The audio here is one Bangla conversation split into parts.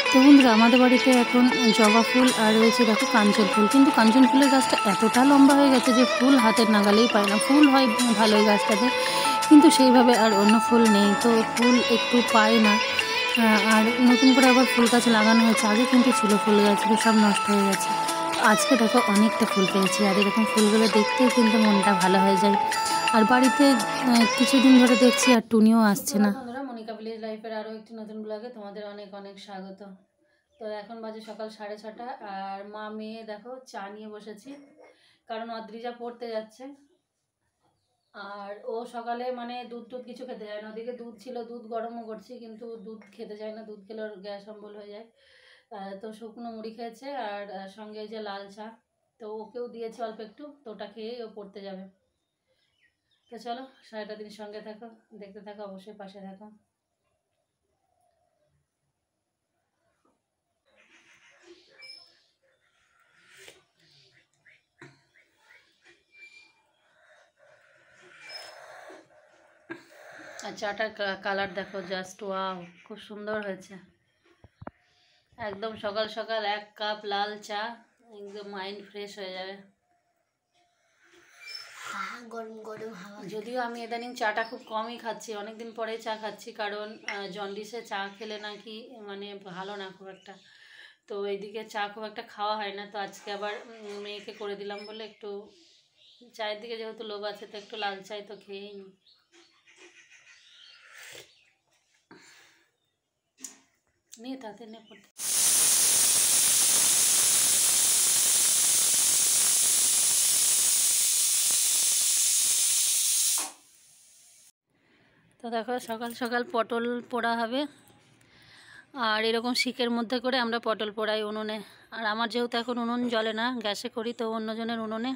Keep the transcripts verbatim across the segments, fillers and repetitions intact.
তো বন্ধুরা, আমাদের বাড়িতে এখন জবা ফুল আর রয়েছে দেখো কাঞ্চন ফুল। কিন্তু কাঞ্চন ফুলের গাছটা এতটা লম্বা হয়ে গেছে যে ফুল হাতের নাগালেই পায় না। ফুল হয় ভালোই গাছটাতে, কিন্তু সেইভাবে আর অন্য ফুল নেই, তো ফুল একটু পায় না। আর নতুন করে আবার ফুল গাছ লাগানো হয়েছে, আগে কিন্তু ছিল ফুল গাছগুলো, সব নষ্ট হয়ে গেছে। আজকে দেখো অনেকটা ফুল পেয়েছি, আর এরকম ফুলগুলো দেখতেও কিন্তু মনটা ভালো হয়ে যায়। আর বাড়িতে কিছুদিন ধরে দেখছি আর টুনিও আসছে না। বন্ধুরা, মনিকা ভিলেজ লাইফের আরও একটি নতুন ব্লগে তোমাদের অনেক অনেক স্বাগত। তো এখন বাজে সকাল সাড়ে ছটা, আর মা মেয়ে দেখো চা নিয়ে বসেছি, কারণ অদ্রিজা পড়তে যাচ্ছে। আর ও সকালে মানে দুধ টুধ কিছু খেতে যায় না, ওদিকে দুধ ছিল, দুধ গরমও করছি, কিন্তু দুধ খেতে যায় না, দুধ খেলে ওর গ্যাস অম্বল হয়ে যায়। তো শুকনো মুড়ি খেয়েছে, আর সঙ্গে যে লাল চা, তো ওকেও দিয়েছে অল্প একটু, তো ওটা খেয়েই ও পড়তে যাবে। তো চলো সারাটা দিন সঙ্গে থাকো, দেখতে থাকো, অবশ্যই পাশে থাকো। আর চাটার কালার দেখো, জাস্ট ওয়াও, খুব সুন্দর হয়েছে। একদম সকাল সকাল এক কাপ লাল চা, একদম মাইন্ড ফ্রেশ হয়ে যাবে। গরম গরম হাওয়া। যদিও আমি ইদানিং চাটা খুব কমই খাচ্ছি, অনেকদিন পরে চা খাচ্ছি, কারণ জন্ডিসে চা খেলে নাকি মানে ভালো না খুব একটা, তো এইদিকে চা খুব একটা খাওয়া হয় না। তো আজকে আবার মেয়েকে করে দিলাম বলে একটু চায়ের দিকে যেহেতু লোভ আছে, তো একটু লাল চাই তো খেয়েই নি। নিয়ে তাতে নে পড়তে। তো দেখো সকাল সকাল পটল পোড়া হবে, আর এরকম শিকের মধ্যে করে আমরা পটল পোড়াই উনুনে। আর আমার যেহেতু এখন উনুন জ্বলে না, গ্যাসে করি, তো অন্যজনের উনুনে।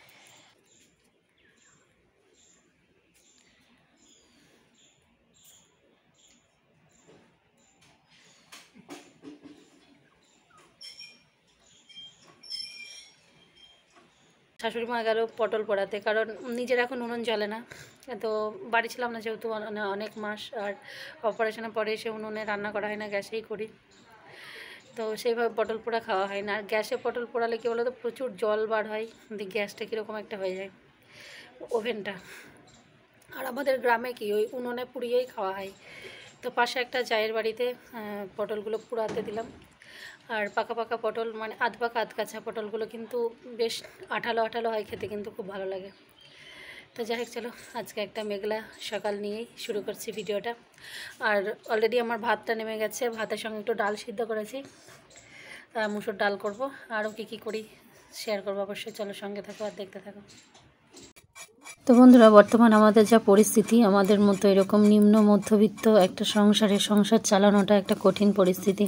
শাশুড়ি মা গেল পটল পোড়াতে, কারণ নিজের এখন উনুন জ্বলে না, তো বাড়ি ছিলাম না যেহেতু অনেক মাস, আর অপারেশনের পরে এসে উনুনে রান্না করা হয় না, গ্যাসেই করি, তো সেইভাবে পটল পোড়া খাওয়া হয় না। আর গ্যাসে পটল পোড়ালে কী বলো তো, প্রচুর জল বার হয়, গ্যাসটা কীরকম একটা হয়ে যায় ওভেনটা। আর আমাদের গ্রামে কি ওই উনুনে পুড়িয়েই খাওয়া হয়। তো পাশে একটা জায়ের বাড়িতে পটলগুলো পুড়াতে দিলাম, আর পাকা পাকা পটল মানে আধ পাকা আধ কাঁচা পটলগুলো কিন্তু বেশ আঠালো আঠালো হয় খেতে, কিন্তু খুব ভালো লাগে। তো যাই হোক, চলো আজকে একটা মেঘলা সকাল নিয়েই শুরু করছি ভিডিওটা। আর অলরেডি আমার ভাতটা নেমে গেছে, ভাতের সঙ্গে একটু ডাল সিদ্ধ করেছি, মুসুর ডাল করব, আরও কী কী করি শেয়ার করবো অবশ্যই, চলো সঙ্গে থাকো আর দেখতে থাকো। তো বন্ধুরা, বর্তমান আমাদের যা পরিস্থিতি, আমাদের মতো এরকম নিম্ন মধ্যবিত্ত একটা সংসারে সংসার চালানোটা একটা কঠিন পরিস্থিতি।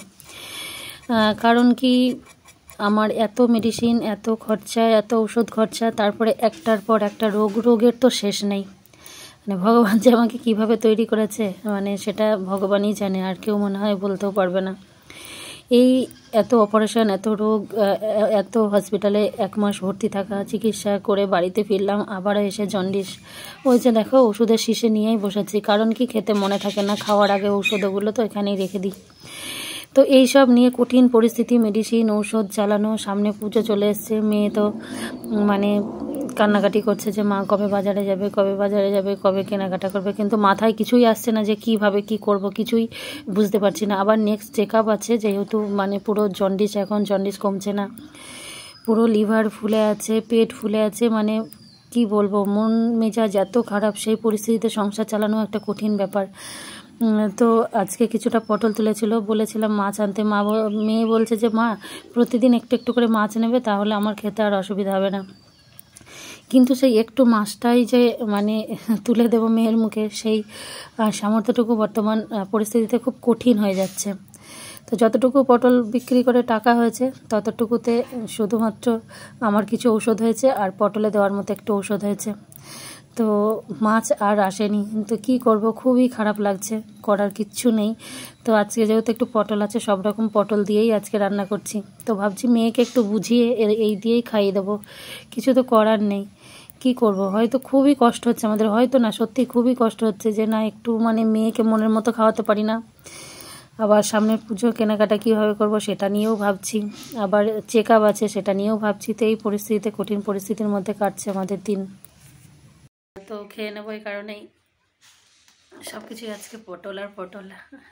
কারণ কি, আমার এত মেডিসিন, এত খরচা, এত ওষুধ খরচা, তারপরে একটার পর একটা রোগ, রোগের তো শেষ নেই। মানে ভগবান যে আমাকে কিভাবে তৈরি করেছে, মানে সেটা ভগবানই জানে, আর কেউ মনে হয় বলতেও পারবে না। এই এত অপারেশন, এত রোগ, এত হসপিটালে এক মাস ভর্তি থাকা, চিকিৎসা করে বাড়িতে ফিরলাম, আবার এসে জন্ডিস। ওই যে দেখো ওষুধের শিশে নিয়েই বসেছি, কারণ কি খেতে মনে থাকে না, খাওয়ার আগে ঔষধগুলো তো এখানেই রেখে দিই। তো এই সব নিয়ে কঠিন পরিস্থিতি, মেডিসিন, ঔষধ চালানো, সামনে পুজো চলে এসছে, মেয়ে তো মানে কান্নাকাটি করছে যে মা কবে বাজারে যাবে, কবে বাজারে যাবে, কবে কেনাকাটা করবে, কিন্তু মাথায় কিছুই আসছে না যে কিভাবে কি করব, কিছুই বুঝতে পারছি না। আবার নেক্সট চেক আপ আছে, যেহেতু মানে পুরো জন্ডিস, এখন জন্ডিস কমছে না, পুরো লিভার ফুলে আছে, পেট ফুলে আছে, মানে কি বলবো, মন মেজাজ এত খারাপ, সেই পরিস্থিতিতে সংসার চালানো একটা কঠিন ব্যাপার। তো আজকে কিছুটা পটল তুলেছিল, বলেছিলাম মাছ আনতে, মা মেয়ে বলছে যে মা প্রতিদিন একটু একটু করে মাছ নেবে, তাহলে আমার খেতে আর অসুবিধা হবে না। কিন্তু সেই একটু মাছটাই যে মানে তুলে দেব মেয়ের মুখে, সেই সামর্থ্যটুকু বর্তমান পরিস্থিতিতে খুব কঠিন হয়ে যাচ্ছে। তো যতটুকু পটল বিক্রি করে টাকা হয়েছে, ততটুকুতে শুধুমাত্র আমার কিছু ঔষধ হয়েছে, আর পটলে দেওয়ার মতো একটু ঔষধ হয়েছে, তো মাছ আর আসেনি। তো কী করব, খুবই খারাপ লাগছে, করার কিচ্ছু নেই। তো আজকে যেহেতু একটু পটল আছে, সব রকম পটল দিয়েই আজকে রান্না করছি। তো ভাবছি মেয়েকে একটু বুঝিয়ে এই দিয়েই খাইয়ে দেবো, কিছু তো করার নেই, কি করব। হয়তো খুবই কষ্ট হচ্ছে আমাদের, হয়তো না সত্যি খুবই কষ্ট হচ্ছে যে না একটু মানে মেয়েকে মনের মতো খাওয়াতে পারি না। আবার সামনে পুজো কেনাকাটা কীভাবে করব সেটা নিয়েও ভাবছি, আবার চেক আপ আছে সেটা নিয়েও ভাবছি। তো এই পরিস্থিতিতে, কঠিন পরিস্থিতির মধ্যে কাটছে আমাদের দিন। তো খেয়ে নেবো, এই কারণেই সব কিছুই আজকে পটল আর পটল।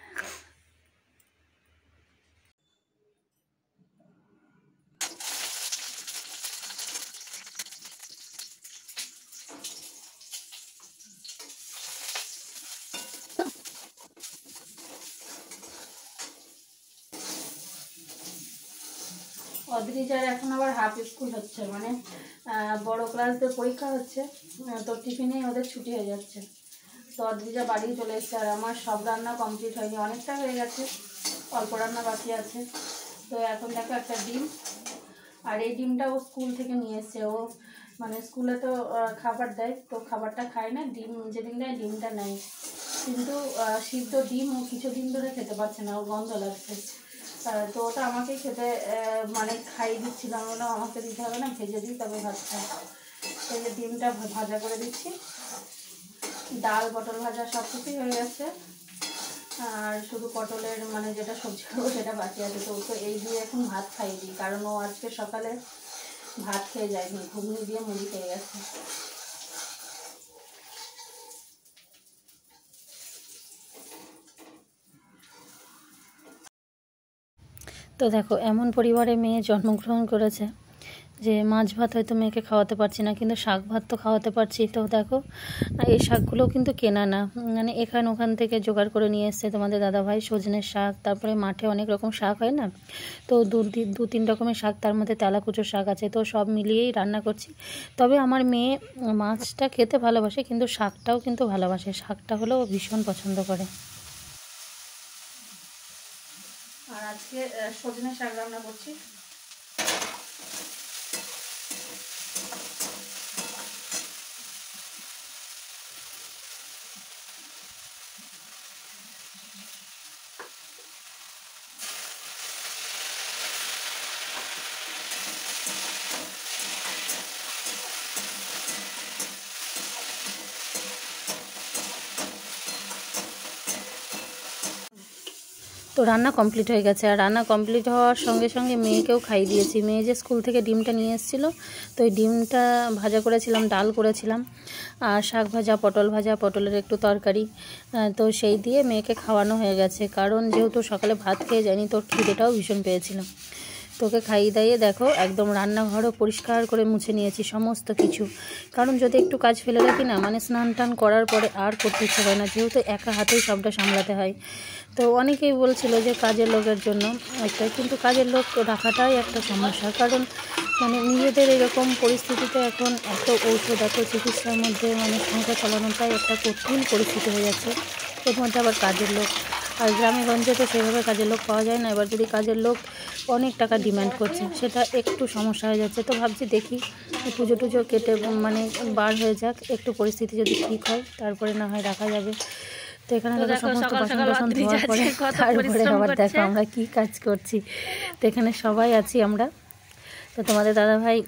অদ্রিজার এখন আবার হাফ স্কুল হচ্ছে, মানে বড় ক্লাসদের পরীক্ষা হচ্ছে, তো টিফিনে ওদের ছুটি হয়ে যাচ্ছে। তো অদ্রিজা বাড়ি চলে এসছে, আর আমার সব রান্না কমপ্লিট হয়নি, অনেকটা হয়ে গেছে, অল্প রান্না বাকি আছে। তো এখন দেখো একটা ডিম, আর এই ডিমটা ও স্কুল থেকে নিয়ে এসছে। ও মানে স্কুলে তো খাবার দেয়, তো খাবারটা খায় না, ডিম যেদিন দেয় ডিমটা নেয়, কিন্তু সিদ্ধ ডিম ও কিছুদিন ধরে খেতে পারছে না, ও গন্ধ লাগছে। তো ওটা আমাকেই খেতে মানে খাইয়ে দিচ্ছিলাম, ওটা আমাকে দিতে হবে না, ভেজে দিই তবে ভাত খাই। এই যে ডিমটা ভাজা করে দিচ্ছি, ডাল পটল ভাজা সব কিছুই হয়ে গেছে, আর শুধু পটলের মানে যেটা সবজি করবো সেটা বাকি আছে। তো ওকে এই দিয়ে এখন ভাত খাইয়ে দিই, কারণ ও আজকে সকালে ভাত খেয়ে যায়নি, ঘুগনি দিয়ে মুড়ি খেয়ে গেছে। তো দেখো, এমন পরিবারে মেয়ে জন্মগ্রহণ করেছে যে মাছ ভাত হয়তো মেয়েকে খাওয়াতে পারছি না, কিন্তু শাক ভাত তো খাওয়াতে পারছি। তো দেখো, এই শাকগুলোও কিন্তু কেনা না, মানে এখান ওখান থেকে জোগাড় করে নিয়ে এসছে তোমাদের দাদাভাই। সজনের শাক, তারপরে মাঠে অনেক রকম শাক হয় না, তো দু দু তিন রকমের শাক, তার মধ্যে তেলাকুচোর শাক আছে। তো সব মিলিয়েই রান্না করছি। তবে আমার মেয়ে মাছটা খেতে ভালোবাসে, কিন্তু শাকটাও কিন্তু ভালোবাসে, শাকটা হলেও ভীষণ পছন্দ করে। আর আজকে সজনের শাক রান্না করছি। তো রান্না কমপ্লিট হয়ে গেছে, আর রান্না কমপ্লিট হওয়ার সঙ্গে সঙ্গে মেয়েকেও খাইয়ে দিয়েছি। মেয়ে যে স্কুল থেকে ডিমটা নিয়ে এসেছিলো, তো ওই ডিমটা ভাজা করেছিলাম, ডাল করেছিলাম, আর শাক ভাজা, পটল ভাজা, পটলের একটু তরকারি, তো সেই দিয়ে মেয়েকে খাওয়ানো হয়ে গেছে। কারণ যেহেতু সকালে ভাত খেয়ে যায়নি, তোর খিদেটাও ভীষণ পেয়েছিল। তোকে খাইয়ে দাইয়ে দেখো একদম রান্নাঘরও পরিষ্কার করে মুছে নিয়েছি সমস্ত কিছু। কারণ যদি একটু কাজ ফেলে রাখি না, মানে স্নান টান করার পরে আর করতে ইচ্ছে হয় না, যেহেতু একা হাতেই সবটা সামলাতে হয়। তো অনেকেই বলছিল যে কাজের লোকের জন্য একটা, কিন্তু কাজের লোক রাখাটাই একটা সমস্যা। কারণ মানে নিজেদের এরকম পরিস্থিতিতে এখন এত ঔষধ, এত চিকিৎসার মধ্যে মানে সংসার চালানোটাই একটা কঠিন পরিস্থিতি হয়ে যাচ্ছে। এর মধ্যে আবার কাজের লোক, আর গ্রামে গঞ্জে তো সেভাবে কাজের লোক পাওয়া যায় না। এবার যদি কাজের লোক অনেক টাকা ডিমান্ড করছে, সেটা একটু সমস্যা হয়ে যাচ্ছে। তো ভাবছি দেখি পুজো টুজো কেটে মানে বার হয়ে যাক, একটু পরিস্থিতি যদি ঠিক হয় তারপরে না হয় রাখা যাবে। তো এখানে দেখো সমস্ত বাসন টাসন ধোয়ার পরে তারপরে আবার দেখো আমরা কি কাজ করছি। তো এখানে সবাই আছি আমরা। তো তোমাদের দাদাভাই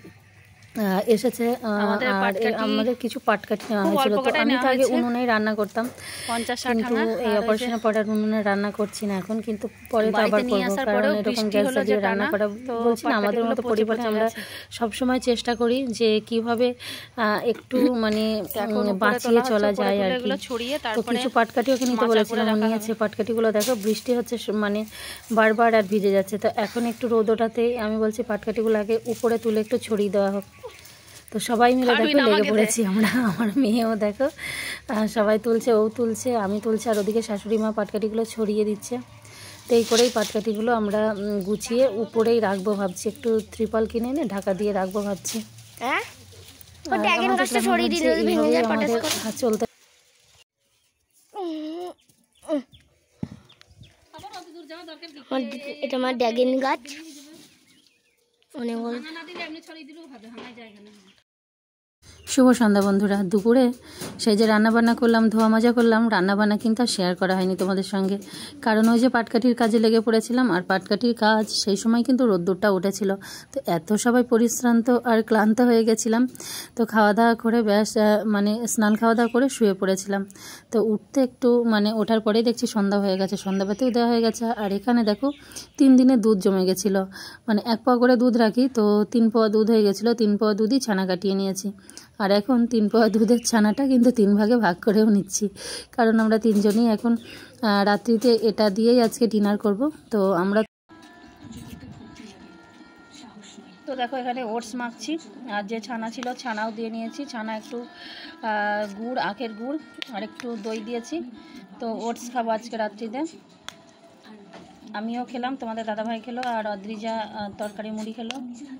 এসেছে, আর আমাদের কিছু পাটকাঠি নেওয়া হয়েছিল। তো আমি তো আগে উনুনেই রান্না করতাম, কিন্তু এই অপারেশনের পরে আর উনুনে রান্না করছি না এখন, কিন্তু পরে তো আবার করবো। কারণ এরকম গ্যাস জ্বালিয়ে রান্না করা, বলছি না, আমাদের মতো পরিবারে আমরা সবসময় চেষ্টা করি যে কিভাবে একটু মানে বাঁচিয়ে চলা যায় আর কি। তো কিছু পাটকাঠি ওকে নিতে বলেছিলাম, নিয়েছে। পাটকাঠিগুলো দেখো বৃষ্টি হচ্ছে মানে বারবার আর ভিজে যাচ্ছে। তো এখন একটু রোদ ওঠাতেই আমি বলছি পাটকাঠিগুলো আগে উপরে তুলে একটু ছড়িয়ে দেওয়া হোক। তো সবাই মিলে দেখো লেগে পড়েছি আমরা, আমার মেয়েও দেখো সবাই তুলছে, ও তুলছে, আমি তুলছি, আর ওদিকে শাশুড়ি মা পাটকাঠিগুলো ছড়িয়ে দিচ্ছে। তো এই করেই পাটকাঠিগুলো আমরা গুছিয়ে উপরেই রাখবো ভাবছি, একটু ত্রিপল কিনে এনে ঢাকা দিয়ে রাখবো ভাবছি। চলতে এটা আমার ড্রাগন গাছ, শুভ সন্ধ্যা বন্ধুরা। দুপুরে সেই যে রান্নাবান্না করলাম, ধোয়া মাজা করলাম, রান্নাবান্না কিন্তু আর শেয়ার করা হয়নি তোমাদের সঙ্গে, কারণ ওই যে পাটকাঠির কাজে লেগে পড়েছিলাম। আর পাটকাঠির কাজ সেই সময় কিন্তু রোদ্দুরটা উঠেছিল, তো এত সবাই পরিশ্রান্ত আর ক্লান্ত হয়ে গেছিলাম। তো খাওয়া দাওয়া করে ব্যাস মানে স্নান খাওয়া দাওয়া করে শুয়ে পড়েছিলাম। তো উঠতে একটু মানে ওঠার পরেই দেখছি সন্ধ্যা হয়ে গেছে, সন্ধ্যাবাতিও দেওয়া হয়ে গেছে। আর এখানে দেখো তিন দিনে দুধ জমে গেছিলো, মানে এক পোয়া করে দুধ রাখি, তো তিন পোয়া দুধ হয়ে গেছিলো। তিন পোয়া দুধই ছানা কাটিয়ে নিয়েছি। আর এখন তিন পোয়া দুধের ছানাটা কিন্তু তিন ভাগে ভাগ করেও নিচ্ছি, কারণ আমরা তিনজনই এখন রাত্রিতে এটা দিয়েই আজকে ডিনার করব। তো আমরা তো দেখো এখানে ওটস মাখছি, আর যে ছানা ছিল ছানাও দিয়ে নিয়েছি। ছানা একটু গুড়, আখের গুড় আর একটু দই দিয়েছি। তো ওটস খাবো আজকে রাত্রিতে। আমিও খেলাম, তোমাদের দাদাভাই খেলো, আর অদ্রিজা তরকারি মুড়ি খেলো।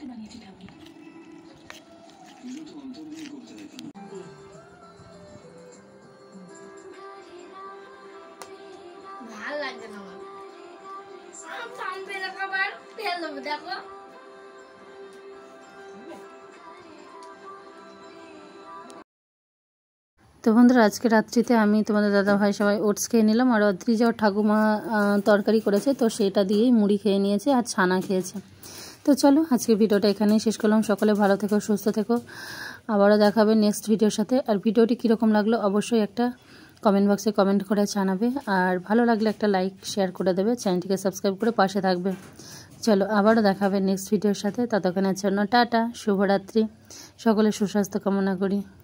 তো বন্ধুরা আজকে রাত্রিতে আমি তোমাদের দাদা ভাই সবাই ওটস খেয়ে নিলাম, আর অদ্রিজা ঠাকুমা তরকারি করেছে, তো সেটা দিয়েই মুড়ি খেয়ে নিয়েছে আর ছানা খেয়েছে। তো চলো আজকে ভিডিওটা এখানেই শেষ করলাম। সকলে ভালো থেকো, সুস্থ থেকো, আবারও দেখাবে নেক্সট ভিডিওর সাথে। আর ভিডিওটি কীরকম লাগলো অবশ্যই একটা কমেন্ট বক্সে কমেন্ট করে জানাবে, আর ভালো লাগলে একটা লাইক শেয়ার করে দেবে, চ্যানেলটিকে সাবস্ক্রাইব করে পাশে থাকবে। চলো আবারও দেখাবে নেক্সট ভিডিওর সাথে, ততক্ষণের জন্য টাটা, শুভরাত্রি, সকলে সুস্বাস্থ্য কামনা করি।